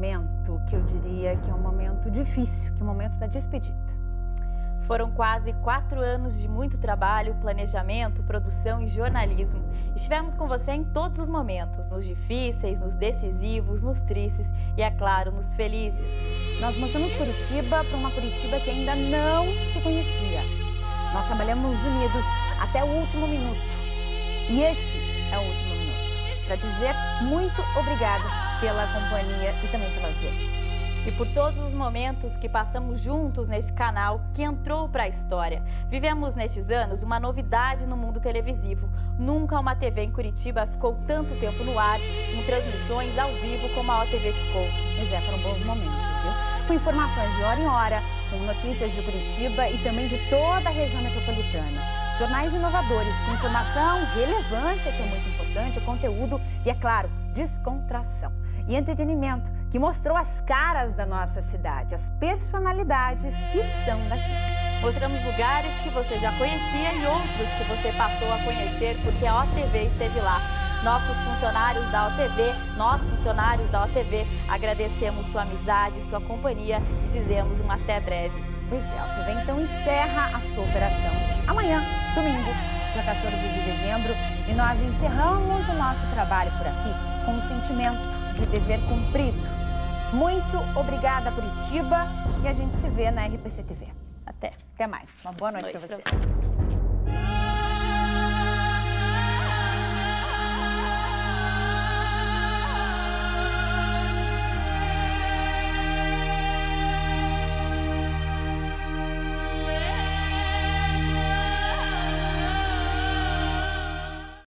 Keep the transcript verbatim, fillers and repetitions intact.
momento que eu diria que é um momento difícil, que é o momento da despedida. Foram quase quatro anos de muito trabalho, planejamento, produção e jornalismo. Estivemos com você em todos os momentos, nos difíceis, nos decisivos, nos tristes e, é claro, nos felizes. Nós mostramos Curitiba para uma Curitiba que ainda não se conhecia. Nós trabalhamos unidos até o último minuto. E esse é o último minuto, para dizer muito obrigada pela companhia e também pela audiência. E por todos os momentos que passamos juntos nesse canal que entrou para a história. Vivemos nestes anos uma novidade no mundo televisivo. Nunca uma T V em Curitiba ficou tanto tempo no ar, com transmissões ao vivo como a O T V ficou. Pois é, foram bons momentos, viu? Com informações de hora em hora, com notícias de Curitiba e também de toda a região metropolitana. Jornais inovadores, com informação, relevância, que é muito importante, o conteúdo e, é claro, descontração. E entretenimento, que mostrou as caras da nossa cidade, as personalidades que são daqui. Mostramos lugares que você já conhecia e outros que você passou a conhecer porque a O T V esteve lá. Nossos funcionários da O T V, nós funcionários da O T V, agradecemos sua amizade, sua companhia e dizemos um até breve. Pois é, a O T V então encerra a sua operação amanhã, domingo, dia quatorze de dezembro, e nós encerramos o nosso trabalho por aqui com um sentimento de dever cumprido. Muito obrigada, Curitiba, e a gente se vê na R P C T V. Até. Até mais. Uma boa noite, noite para você. Pra você.